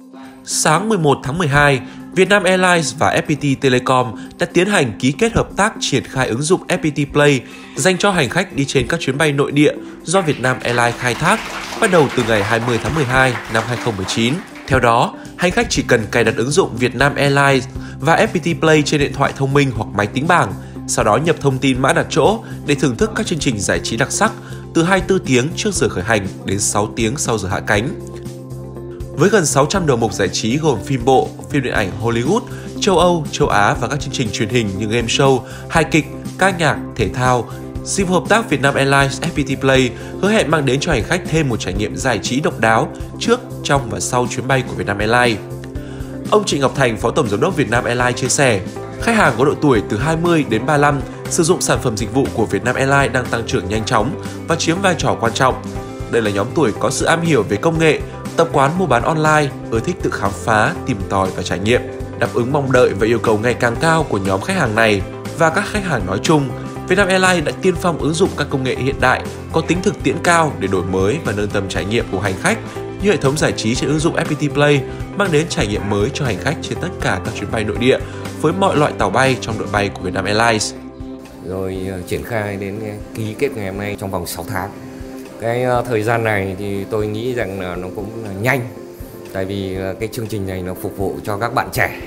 Sáng 11 tháng 12, Vietnam Airlines và FPT Telecom đã tiến hành ký kết hợp tác triển khai ứng dụng FPT Play dành cho hành khách đi trên các chuyến bay nội địa do Vietnam Airlines khai thác, bắt đầu từ ngày 20 tháng 12 năm 2019. Theo đó, hành khách chỉ cần cài đặt ứng dụng Vietnam Airlines và FPT Play trên điện thoại thông minh hoặc máy tính bảng, sau đó nhập thông tin mã đặt chỗ để thưởng thức các chương trình giải trí đặc sắc từ 24 tiếng trước giờ khởi hành đến 6 tiếng sau giờ hạ cánh. Với gần 600 đầu mục giải trí gồm phim bộ, phim điện ảnh Hollywood, châu Âu, châu Á và các chương trình truyền hình như game show, hài kịch, ca nhạc, thể thao, dịch vụ hợp tác Vietnam Airlines FPT Play hứa hẹn mang đến cho hành khách thêm một trải nghiệm giải trí độc đáo trước, trong và sau chuyến bay của Vietnam Airlines. Ông Trịnh Ngọc Thành, Phó Tổng Giám đốc Vietnam Airlines chia sẻ, khách hàng có độ tuổi từ 20 đến 35 sử dụng sản phẩm dịch vụ của Vietnam Airlines đang tăng trưởng nhanh chóng và chiếm vai trò quan trọng. Đây là nhóm tuổi có sự am hiểu về công nghệ, tập quán mua bán online, ưa thích tự khám phá, tìm tòi và trải nghiệm. Đáp ứng mong đợi và yêu cầu ngày càng cao của nhóm khách hàng này và các khách hàng nói chung, Vietnam Airlines đã tiên phong ứng dụng các công nghệ hiện đại có tính thực tiễn cao để đổi mới và nâng tầm trải nghiệm của hành khách như hệ thống giải trí trên ứng dụng FPT Play mang đến trải nghiệm mới cho hành khách trên tất cả các chuyến bay nội địa với mọi loại tàu bay trong đội bay của Vietnam Airlines. Rồi triển khai đến ký kết ngày hôm nay trong vòng 6 tháng. Cái thời gian này thì tôi nghĩ rằng là nó cũng là nhanh, tại vì cái chương trình này nó phục vụ cho các bạn trẻ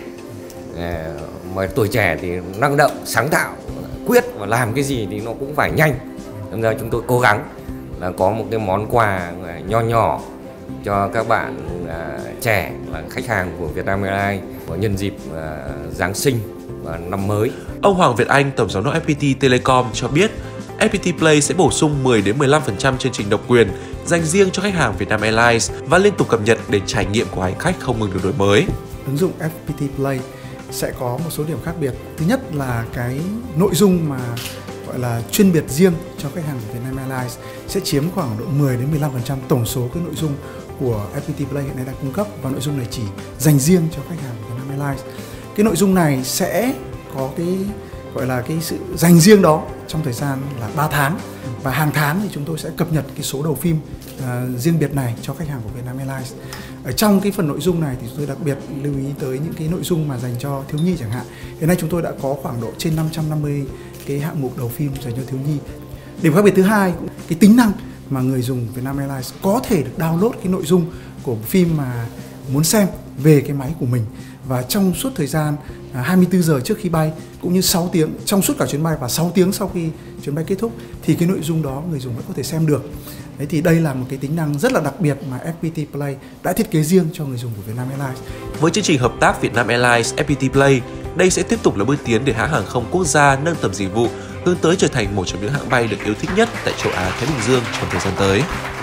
mà tuổi trẻ thì năng động, sáng tạo, quyết và làm cái gì thì nó cũng phải nhanh. Nên ra chúng tôi cố gắng là có một cái món quà nho nhỏ cho các bạn trẻ là khách hàng của Vietnam Airlines nhân dịp Giáng sinh và năm mới. Ông Hoàng Việt Anh, Tổng Giám đốc FPT Telecom cho biết, FPT Play sẽ bổ sung 10-15% chương trình độc quyền dành riêng cho khách hàng Vietnam Airlines và liên tục cập nhật để trải nghiệm của hành khách không ngừng được đổi mới. Ứng dụng FPT Play sẽ có một số điểm khác biệt. Thứ nhất là cái nội dung mà gọi là chuyên biệt riêng cho khách hàng của Vietnam Airlines sẽ chiếm khoảng độ 10-15% tổng số cái nội dung của FPT Play hiện nay đang cung cấp, và nội dung này chỉ dành riêng cho khách hàng của Vietnam Airlines. Cái nội dung này sẽ có cái gọi là cái sự dành riêng đó trong thời gian là 3 tháng, và hàng tháng thì chúng tôi sẽ cập nhật cái số đầu phim riêng biệt này cho khách hàng của Vietnam Airlines. Ở trong cái phần nội dung này thì chúng tôi đặc biệt lưu ý tới những cái nội dung mà dành cho thiếu nhi chẳng hạn. Hiện nay chúng tôi đã có khoảng độ trên 550 cái hạng mục đầu phim dành cho thiếu nhi. Điểm khác biệt thứ hai, cái tính năng mà người dùng Vietnam Airlines có thể được download cái nội dung của phim mà muốn xem về cái máy của mình, và trong suốt thời gian 24 giờ trước khi bay, cũng như 6 tiếng trong suốt cả chuyến bay và 6 tiếng sau khi chuyến bay kết thúc thì cái nội dung đó người dùng vẫn có thể xem được. Đấy, thì đây là một cái tính năng rất là đặc biệt mà FPT Play đã thiết kế riêng cho người dùng của Vietnam Airlines. Với chương trình hợp tác Vietnam Airlines FPT Play, đây sẽ tiếp tục là bước tiến để hãng hàng không quốc gia nâng tầm dịch vụ, hướng tới trở thành một trong những hãng bay được yêu thích nhất tại châu Á Thái Bình Dương trong thời gian tới.